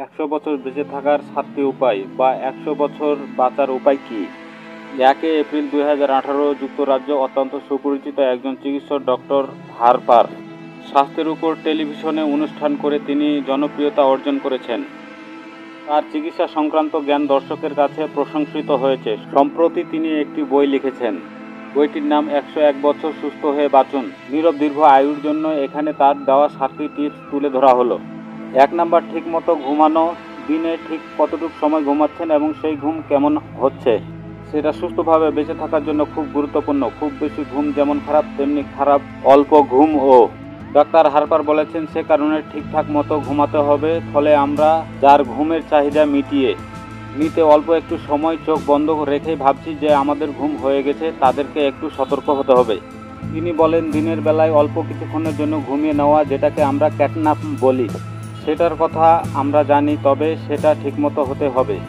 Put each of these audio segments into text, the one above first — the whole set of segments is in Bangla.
100 বছর বেঁচে থাকার 7টি উপায় বা 100 বছর বাঁচার উপায় কি? 1 এপ্রিল 2018 যুক্তরাজ্য অত্যন্ত সুপরিচিত একজন চিকিৎসক ডক্টর হার্পার স্বাস্থ্যের উপর টেলিভিশনে অনুষ্ঠান করে তিনি জনপ্রিয়তা অর্জন করেছেন। তার চিকিৎসা সংক্রান্ত জ্ঞান দর্শকের কাছে প্রশংসিত হয়েছে। সম্প্রতি তিনি একটি বই লিখেছেন। বইটির নাম 101 বছর সুস্থ হয়ে বাঁচুন। নীরব দীর্ঘ আয়ুর জন্য এখানে তার দেওয়া 7টি টিপস তুলে ধরা হলো। 1 নাম্বার, ঠিকমতো ঘুমানো। দিনে ঠিক কতটুকু সময় ঘুমাচ্ছেন এবং সেই ঘুম কেমন হচ্ছে সেটা সুস্থভাবে বেঁচে থাকার জন্য খুব গুরুত্বপূর্ণ। খুব বেশি ঘুম যেমন খারাপ তেমনি খারাপ অল্প ঘুমও। ডাক্তার হার্পার বলেছেন সে কারণে ঠিকঠাক মতো ঘুমাতে হবে। ফলে আমরা যার ঘুমের চাহিদা মিটিয়ে নিতে অল্প একটু সময় চোখ বন্ধ রেখেই ভাবছি যে আমাদের ঘুম হয়ে গেছে, তাদেরকে একটু সতর্ক হতে হবে। তিনি বলেন দিনের বেলায় অল্প কিছুক্ষণের জন্য ঘুমিয়ে নেওয়া, যেটাকে আমরা ক্যাটন্যাপ বলি, সেটার কথা আমরা জানি, তবে সেটা ঠিকমতো হতে হবে।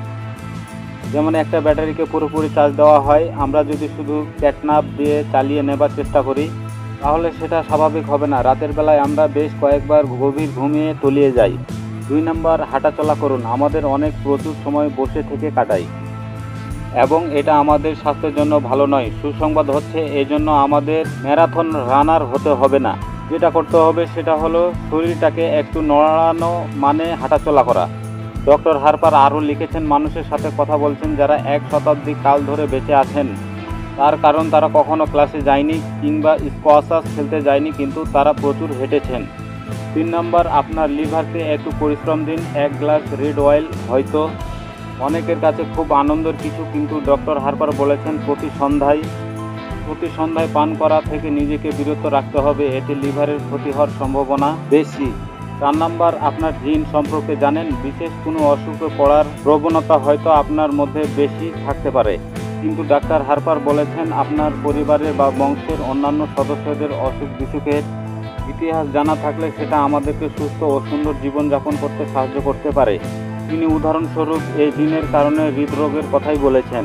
যেমন একটা ব্যাটারিকে পুরোপুরি চার্জ দেওয়া হয়, আমরা যদি শুধু ক্যাটন্যাপ দিয়ে চালিয়ে নেবার চেষ্টা করি তাহলে সেটা স্বাভাবিক হবে না। রাতের বেলায় আমরা বেশ কয়েকবার গভীর ঘুমিয়ে তলিয়ে যাই। 2 নাম্বার, হাঁটাচলা করুন। আমাদের অনেক প্রচুর সময় বসে থেকে কাটাই এবং এটা আমাদের স্বাস্থ্যের জন্য ভালো নয়। সুসংবাদ হচ্ছে এজন্য আমাদের ম্যারাথন রানার হতে হবে না। যেটা করতে হবে সেটা হলো শরীরটাকে একটু নড়ানো, মানে হাঁটাচলা করা। ডক্টর হার্পার আরও লিখেছেন মানুষের সাথে কথা বলছেন যারা 1 শতাব্দী কাল ধরে বেঁচে আছেন। তার কারণ তারা কখনো ক্লাসে যায়নি কিংবা স্কোয়াশ খেলতে যায়নি, কিন্তু তারা প্রচুর হেঁটেছেন। 3 নম্বর, আপনার লিভারকে একটু পরিশ্রম দিন। 1 গ্লাস রেড ওয়াইন হয়তো অনেকের কাছে খুব আনন্দের কিছু, কিন্তু ডক্টর হার্পার বলেছেন প্রতি সন্ধ্যায় পান করা থেকে নিজেকে বিরত রাখতে হবে। এতে লিভারের ক্ষতি হওয়ার সম্ভাবনা বেশি। 4 নম্বর, আপনার জিন সম্পর্কে জানেন। বিশেষ কোনো অসুখে পড়ার প্রবণতা হয়তো আপনার মধ্যে বেশি থাকতে পারে, কিন্তু ডাক্তার হার্পার বলেছেন আপনার পরিবারের বা বংশের অন্যান্য সদস্যদের অসুখ বিসুখের ইতিহাস জানা থাকলে সেটা আমাদেরকে সুস্থ ও সুন্দর জীবনযাপন করতে সাহায্য করতে পারে। তিনি উদাহরণস্বরূপ এই জিনের কারণে হৃদরোগের কথাই বলেছেন,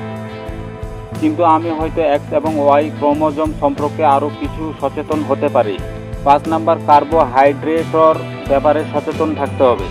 কিন্তু আমি হয়তো X এবং Y ক্রোমোজোম সম্পর্কে আরও কিছু সচেতন হতে পারি। 5 নম্বর, কার্বোহাইড্রেটর ব্যাপারে সচেতন থাকতে হবে।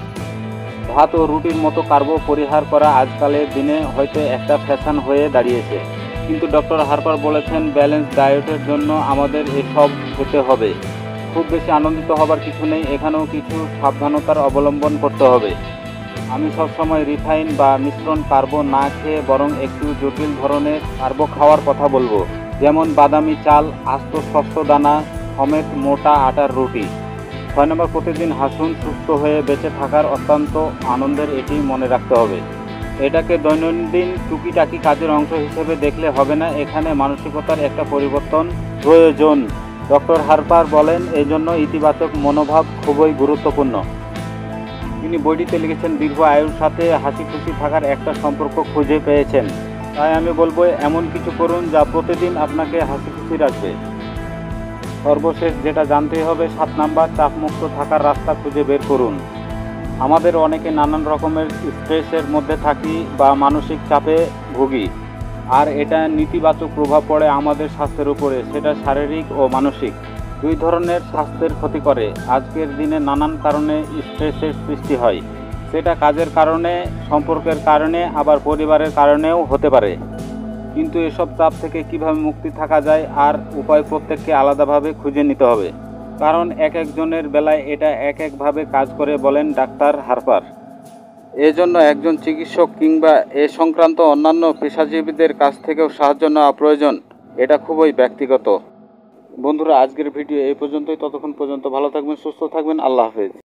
ভাত ও রুটির মতো কার্বো পরিহার করা আজকালের দিনে হয়তো একটা ফ্যাশন হয়ে দাঁড়িয়েছে, কিন্তু ডক্টর হার্পার বলেছেন ব্যালেন্স ডায়েটের জন্য আমাদের এসব খেতে হবে। খুব বেশি আনন্দিত হবার কিছু নেই, এখানেও কিছু সাবধানতার অবলম্বন করতে হবে। আমি সবসময় রিফাইন বা মিশ্রণ কার্বো না খেয়ে বরং একটু জটিল ধরনের কার্বো খাওয়ার কথা বলবো, যেমন বাদামি চাল, আস্ত শস্য দানা সমেত মোটা আটার রুটি। 6 নম্বর, প্রতিদিন হাসুন। সুস্থ হয়ে বেঁচে থাকার অত্যন্ত আনন্দের, এটি মনে রাখতে হবে। এটাকে দৈনন্দিন টুকিটাকি কাজের অংশ হিসেবে দেখলে হবে না, এখানে মানসিকতার একটা পরিবর্তন প্রয়োজন। ডক্টর হার্পার বলেন এজন্য ইতিবাচক মনোভাব খুবই গুরুত্বপূর্ণ। তিনি বইটিতে লিখেছেন দীর্ঘ আয়ুর সাথে হাসি খুশি থাকার একটা সম্পর্ক খুঁজে পেয়েছেন। তাই আমি বলবো এমন কিছু করুন যা প্রতিদিন আপনাকে হাসি খুশি রাখবে। সর্বশেষ যেটা জানতেই হবে, 7 নাম্বার, চাপমুক্ত থাকার রাস্তা খুঁজে বের করুন। আমাদের অনেকে নানান রকমের স্ট্রেসের মধ্যে থাকি বা মানসিক চাপে ভুগি, আর এটা নেতিবাচক প্রভাব পড়ে আমাদের স্বাস্থ্যের উপরে। সেটা শারীরিক ও মানসিক 2 ধরনের স্বাস্থ্যের ক্ষতি করে। আজকের দিনে নানান কারণে স্ট্রেসের সৃষ্টি হয়, সেটা কাজের কারণে, সম্পর্কের কারণে, আবার পরিবারের কারণেও হতে পারে। কিন্তু এসব চাপ থেকে কিভাবে মুক্তি থাকা যায় আর উপায় প্রত্যেককে আলাদাভাবে খুঁজে নিতে হবে, কারণ এক একজনের বেলায় এটা এক একভাবে কাজ করে, বলেন ডাক্তার হার্পার। এজন্য একজন চিকিৎসক কিংবা এ সংক্রান্ত অন্যান্য পেশাজীবীদের কাছ থেকেও সাহায্য নেওয়া প্রয়োজন। এটা খুবই ব্যক্তিগত। বন্ধুরা, আজকের ভিডিও এই পর্যন্তই। ততক্ষণ পর্যন্ত ভালো থাকবেন, সুস্থ থাকবেন। আল্লাহ হাফেজ।